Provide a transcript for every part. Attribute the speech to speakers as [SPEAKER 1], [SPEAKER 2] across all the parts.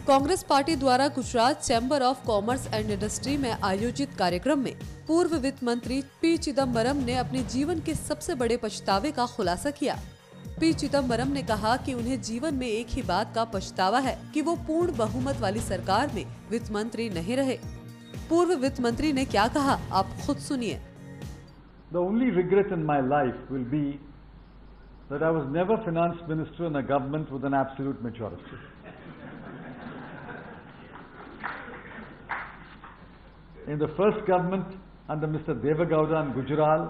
[SPEAKER 1] Congress party द्वारा Gujarat chamber of commerce and industry में आयोजित कार्यक्रम में पूर्व वित्त मंत्री पी चिदम्बरम ने अपने जीवन के सबसे बड़े पछतावे का खुलासा किया। पी चिदम्बरम ने कहा कि उन्हें जीवन में एक ही बात का पछतावा है कि वो पूर्ण बहुमत वाली सरकार में वित्त मंत्री नहीं रहे। पूर्व वित्त मंत्री ने क्या कहा, आप खुद सुनिए।
[SPEAKER 2] The only regret in my life will be that I was never finance minister in a government with an absolute majority. In the first government under Mr. Devagowda and Gujaral,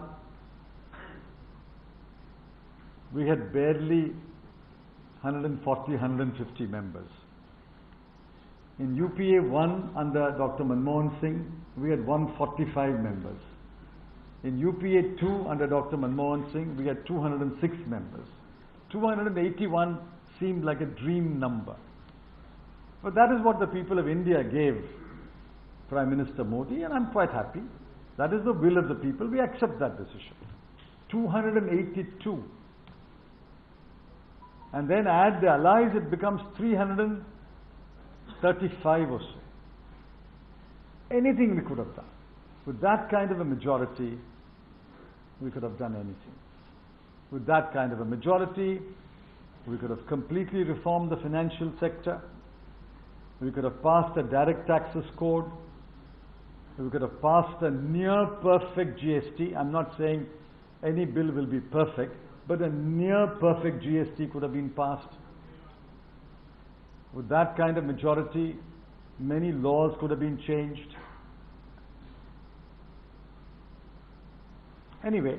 [SPEAKER 2] we had barely 140, 150 members. In UPA 1 under Dr. Manmohan Singh, we had 145 members. In UPA 2 under Dr. Manmohan Singh, we had 206 members. 281 seemed like a dream number. But that is what the people of India gave Prime Minister Modi, and I'm quite happy. That is the will of the people. We accept that decision. 282. And then add the allies, it becomes 335 or so. Anything we could have done. With that kind of a majority, we could have done anything. With that kind of a majority, we could have completely reformed the financial sector. We could have passed a direct taxes code. We could have passed a near perfect GST. I'm not saying any bill will be perfect, but a near perfect GST could have been passed. With that kind of majority, many laws could have been changed. Anyway,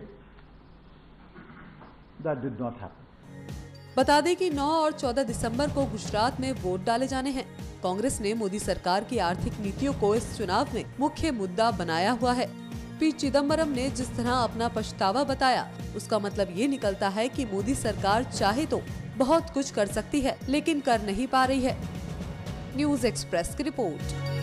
[SPEAKER 2] that did not happen.
[SPEAKER 1] बता दें कि 9 और 14 दिसंबर को गुजरात में vote डाले जाने हैं। कांग्रेस ने मोदी सरकार की आर्थिक नीतियों को इस चुनाव में मुख्य मुद्दा बनाया हुआ है। पी चिदम्बरम ने जिस तरह अपना पछतावा बताया, उसका मतलब ये निकलता है कि मोदी सरकार चाहे तो बहुत कुछ कर सकती है, लेकिन कर नहीं पा रही है। न्यूज़ एक्सप्रेस की रिपोर्ट।